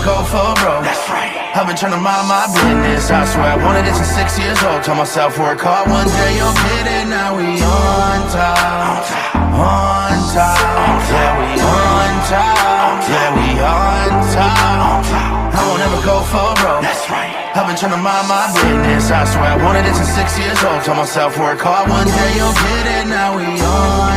never go for broke. That's right. I've been trying to mind my business. I swear I wanted it since 6 years old. Told myself work hard one day you'll get it. Now we on top, on top. Yeah, we on top, yeah, we on top. I won't ever go for broke. That's right. I've been trying to mind my business. I swear I wanted it since 6 years old. Told myself work hard one day you'll get it. Now we on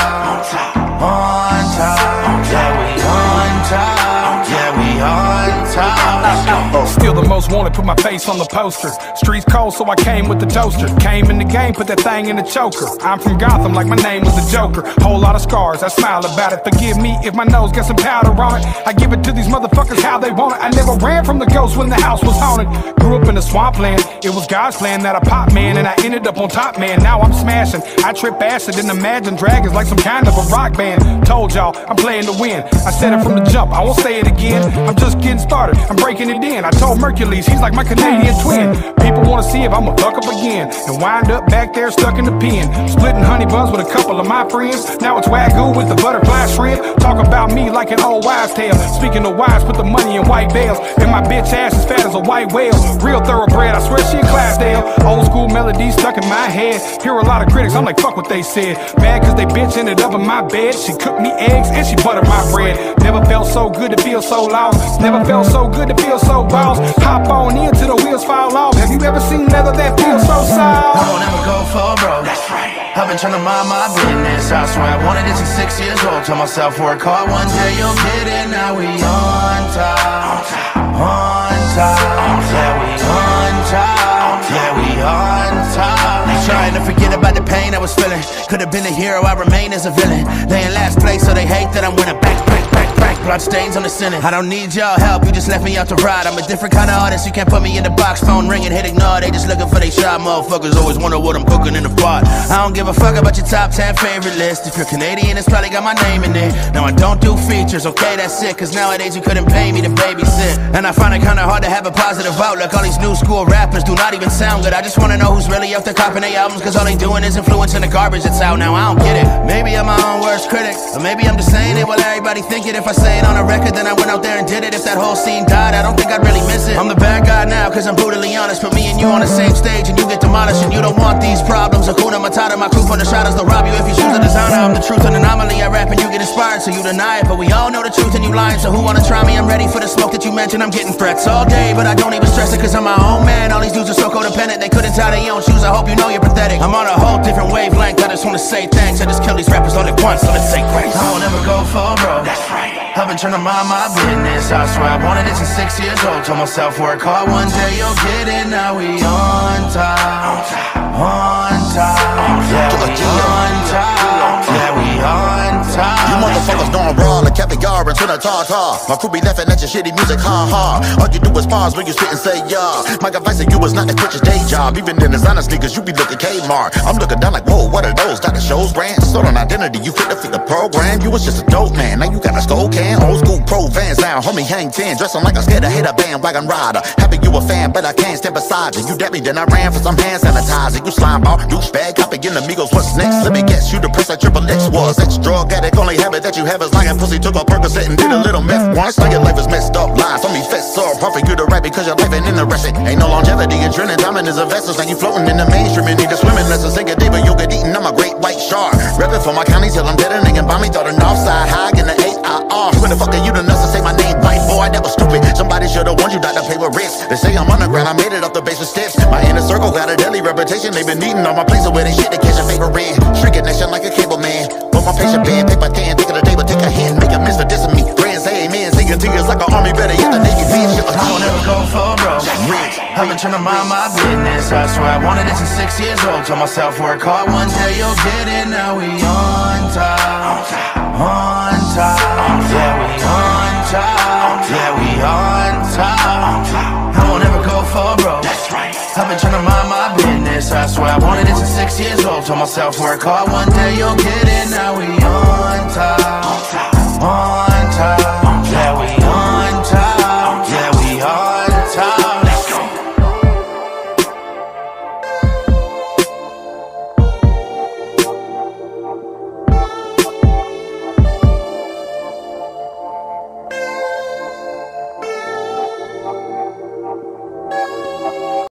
top, on top. Yeah, we on top, yeah, we on top. Still the most wanted, put my face on the poster. Streets cold, so I came with the toaster. Came in the game, put that thing in the choker. I'm from Gotham, like my name was the Joker. Whole lot of scars, I smile about it. Forgive me if my nose got some powder on it. I give it to these motherfuckers how they want it. I never ran from the ghost when the house was haunted. Grew up in the swampland, it was God's plan that I pop man, and I ended up on top man. Now I'm smashing, I trip acid and imagine dragons like some kind of a rock band. Told y'all, I'm playing to win. I said it from the jump, I won't say it again. I'm just getting started, I'm breaking it in. I told Merkules, he's like my Canadian twin. People wanna see if I'ma fuck up again and wind up back there stuck in the pen. Splitting honey buns with a couple of my friends. Now it's Wagyu with the butterfly shrimp. Talk about me like an old wives' tale. Speaking of wives, put the money in white bales. And my bitch ass is fat as a white whale. Real thoroughbred, I swear she a Clydesdale. Old school melodies stuck in my head. Hear a lot of critics, I'm like fuck what they said. Mad cause they bitch ended up in my bed. She cooked me eggs and she buttered my bread. Never felt so good to feel so lost. Never felt so good to feel so boss. Hop on in till the wheels fall off. Have you ever seen leather that feels so soft? I won't ever go for broke. That's right. I've been trying to mind my business. I swear I wanted it since 6 years old. Told myself work hard one day you'll get it. Now we on top, on top. Yeah, we on top, yeah, we on top. Trying to forget about the pain I was feeling. Could've been a hero, I remain as a villain. They in last place, so they hate that I'm winning. Back. Blood stains on the ceiling. I don't need y'all help, you just left me out to ride. I'm a different kind of artist, you can't put me in the box. Phone ringing, hit ignore, they just looking for they shot. Motherfuckers always wonder what I'm cooking in the pot. I don't give a fuck about your top 10 favorite list. If you're Canadian, it's probably got my name in it. Now I don't do features, okay, that's it. Cause nowadays you couldn't pay me to babysit. And I find it kinda hard to have a positive outlook. All these new school rappers do not even sound good. I just wanna know who's really out there copping their albums. Cause all they doing is influencing the garbage that's out now. I don't get it. Maybe I'm my own worst critic, or maybe I'm just saying it while everybody think it. If I say it on a record, then I went out there and did it. If that whole scene died, I don't think I'd really miss it. I'm the bad guy now, cause I'm brutally honest. Put me and you on the same stage and you get demolished. And you don't want these problems. Hakuna Matata, my crew for the shadows, they'll rob you if you choose a designer. I'm the truth, an anomaly. I rap and you get inspired, so you deny it. But we all know the truth and you lying, so who wanna try me? I'm ready for the smoke that you mentioned. I'm getting threats all day, but I don't even stress it. Cause I'm my own man. All these dudes are so codependent, they couldn't tie their own shoes. I hope you know you're pathetic. I'm on a whole different wavelength. I just wanna say thanks. I just kill these rappers all at once, so let's say grace. I won't ever go for broke. That's right. I've been trying to mind my business. I swear I wanted it since 6 years old. Told myself work hard one day you'll get it. Now we on top, on top. Yeah, we on top, yeah, we on top. You motherfuckers don't raw like caviar and tuna tartar. My crew be laughing at your shitty music, ha ha. All you do is pause when you spit and say yeah. My advice to you is not to quit your day job. Even in designer sneakers, you be looking Kmart. I'm looking down like, whoa, what are those? Got the show's brand, stolen identity. You fit the program. You was just a dope man, now you got a skull can. Old school pro Vans now, homie hang 10. Dressing like a scared to hit a bandwagon rider. Happy you a fan, but I can't stand beside you. You dead me, then I ran for some hand sanitizer. You slime ball, douchebag, copy in amigos. What's next? Let me guess, you the prince like Triple X was. Ex drug addict, only habit that you have is lying. Pussy took a Percocet and did a little meth once. Now your life is messed up, lies. On me fess up, perfect you to right because your life ain't interesting. Ain't no longevity in drilling. Diamond is a vessel, now you floating in the mainstream. You need a swimming lesson. Take a day, but you get eaten. I'm a great white shark. Reppin' for my county till I'm dead and they can buy me. Thought an offside high in the 8IR. When the fuck are you the nuts to say my name? White boy, that was stupid. Somebody should've warned you not to play with Rittz. They say I'm underground, I made it off the basement steps. My inner circle got a deadly reputation. They been eating on my place where they shit to catch a favorite rent. Shrinking nation like a cable man. Put my patient bed, paper tan, think of the day, but take a hand, make a miss for dissing me. Friends say amen, singing tears like an army, better yet the Navy bitch. I won't ever go for broke. I've been trying to mind my business. I swear I wanted it since 6 years old. Told myself work hard one day you'll get it. Now we on top, on top. Yeah, we on top, yeah, we on top. I won't ever go for broke. That's right. I've been trying to mind my business. I swear I wanted it since 6 years old. Told myself work hard one day you'll get it. Now we on top.